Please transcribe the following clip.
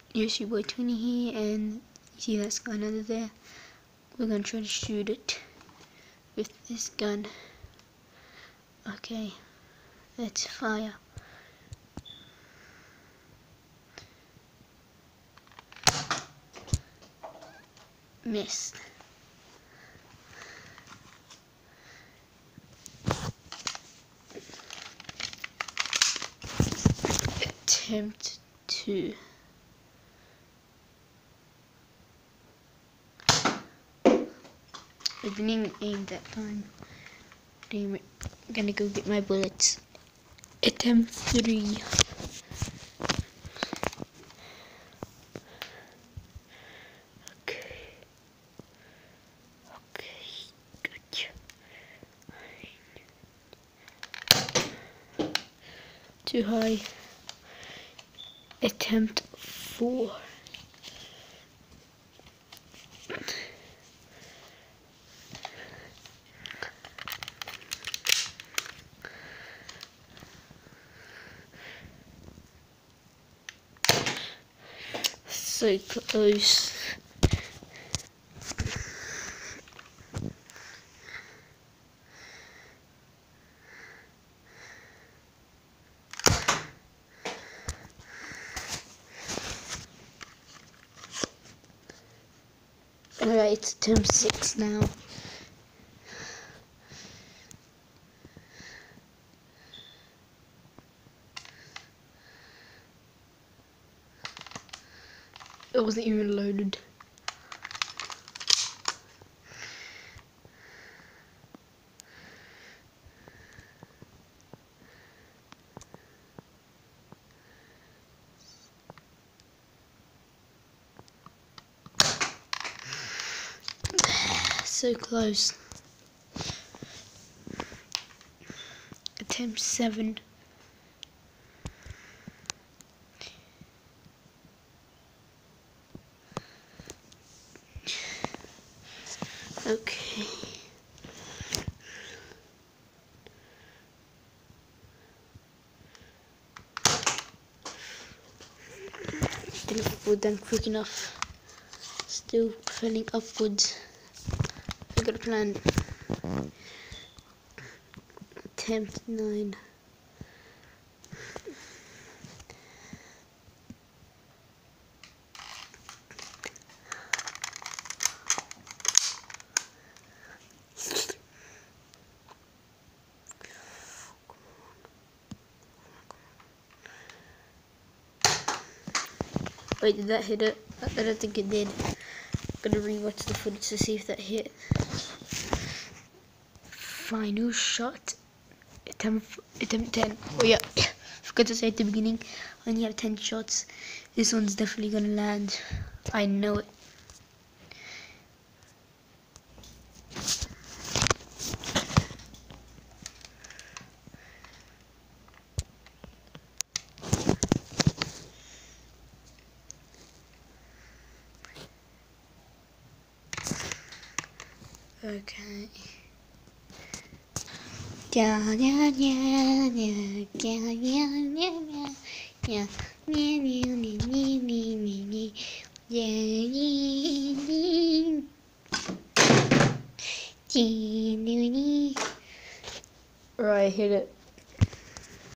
Yes, your boy Tony here, and you see that gun under there? We're gonna try to shoot it with this gun. Okay, let's fire. Missed. Attempt to. I didn't even aim that time. Damn it. I'm gonna go get my bullets. Attempt 3. Okay. Good. Too high. Attempt 4. So close. Alright, it's attempt 6 now. It wasn't even loaded. So close. Attempt 7. Okay. Didn't fall down quick enough. Still falling upwards. I got a plan. Attempt 9. Wait, did that hit it? I don't think it did. I'm gonna rewatch the footage to see if that hit. Final shot. Attempt 10. Oh yeah, forgot to say at the beginning, I only have 10 shots. This one's definitely gonna land. I know it. Okay. Right, hit it.